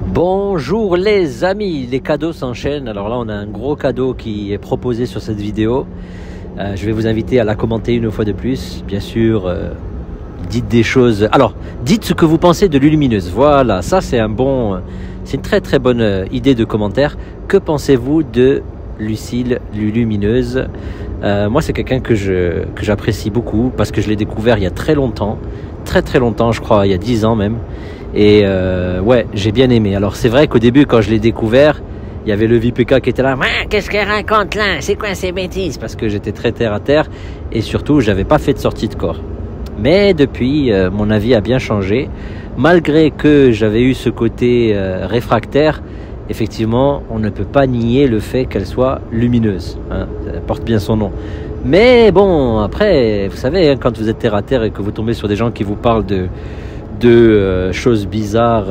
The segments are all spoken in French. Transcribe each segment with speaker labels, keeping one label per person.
Speaker 1: Bonjour les amis, les cadeaux s'enchaînent. Alors là on a un gros cadeau qui est proposé sur cette vidéo. Je vais vous inviter à la commenter une fois de plus. Bien sûr, dites des choses. Alors, dites ce que vous pensez de Lulumineuse. Voilà, ça c'est c'est une très très bonne idée de commentaire. Que pensez-vous de Lucille Lulumineuse? Moi c'est quelqu'un que j'apprécie beaucoup parce que je l'ai découvert il y a très longtemps. Très très longtemps, je crois, il y a 10 ans même. Et ouais, j'ai bien aimé. Alors c'est vrai qu'au début, quand je l'ai découvert, il y avait le VPK qui était là. Qu'est-ce qu'elle raconte là? C'est quoi ces bêtises? Parce que j'étais très terre à terre et surtout, j'avais pas fait de sortie de corps. Mais depuis, mon avis a bien changé. Malgré que j'avais eu ce côté réfractaire, effectivement, on ne peut pas nier le fait qu'elle soit lumineuse. Hein, elle porte bien son nom. Mais bon, après, vous savez, hein, quand vous êtes terre à terre et que vous tombez sur des gens qui vous parlent de choses bizarres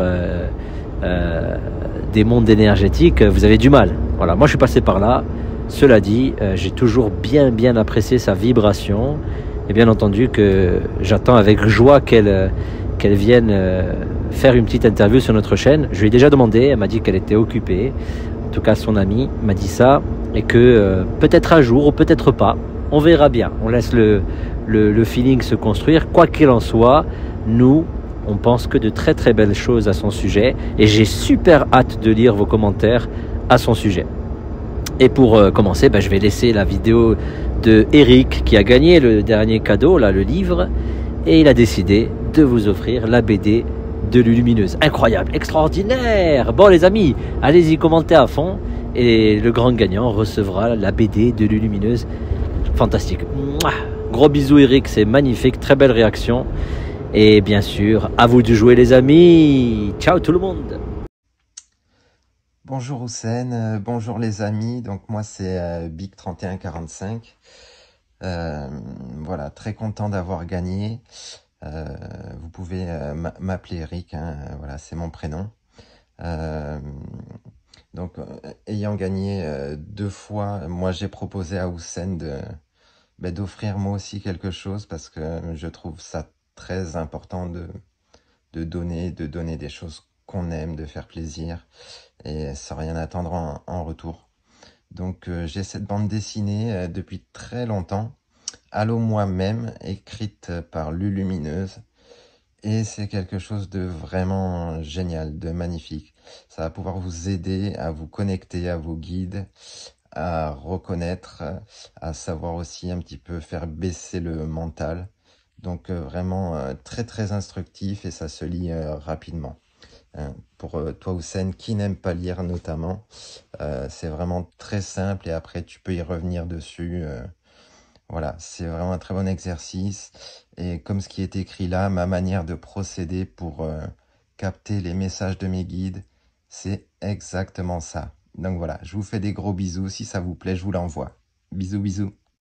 Speaker 1: des mondes énergétiques, vous avez du mal. Voilà, moi je suis passé par là. Cela dit, j'ai toujours bien apprécié sa vibration et bien entendu que j'attends avec joie qu'elle vienne faire une petite interview sur notre chaîne. Je lui ai déjà demandé, elle m'a dit qu'elle était occupée. En tout cas, son ami m'a dit ça et que peut-être un jour ou peut-être pas. On verra bien. On laisse le feeling se construire. Quoi qu'il en soit, nous, on pense que de très très belles choses à son sujet et j'ai super hâte de lire vos commentaires à son sujet. Et pour commencer, je vais laisser la vidéo de Eric qui a gagné le dernier cadeau, là, le livre, et il a décidé de vous offrir la BD de Lulumineuse. Incroyable, extraordinaire. Bon les amis, allez-y, commentez à fond et le grand gagnant recevra la BD de Lulumineuse. Fantastique. Mouah. Gros bisous Eric, c'est magnifique, très belle réaction. Et bien sûr, à vous de jouer les amis. Ciao tout le monde.
Speaker 2: Bonjour Houssen, bonjour les amis. Donc moi c'est Big3145. Voilà, très content d'avoir gagné. Vous pouvez m'appeler Eric, hein, voilà, c'est mon prénom. Ayant gagné 2 fois, moi j'ai proposé à Houssen d'offrir moi aussi quelque chose parce que je trouve ça très important de donner des choses qu'on aime, de faire plaisir et sans rien attendre en retour. Donc j'ai cette bande dessinée depuis très longtemps, Allô moi-même, écrite par Lulumineuse, et c'est quelque chose de vraiment génial, de magnifique. Ça va pouvoir vous aider à vous connecter à vos guides, à reconnaître, à savoir aussi un petit peu faire baisser le mental. Donc vraiment très très instructif et ça se lit rapidement. Pour toi Houssen qui n'aime pas lire notamment, c'est vraiment très simple et après tu peux y revenir dessus. Voilà, c'est vraiment un très bon exercice et comme ce qui est écrit là, ma manière de procéder pour capter les messages de mes guides, c'est exactement ça. Donc voilà, je vous fais des gros bisous, si ça vous plaît, je vous l'envoie. Bisous bisous.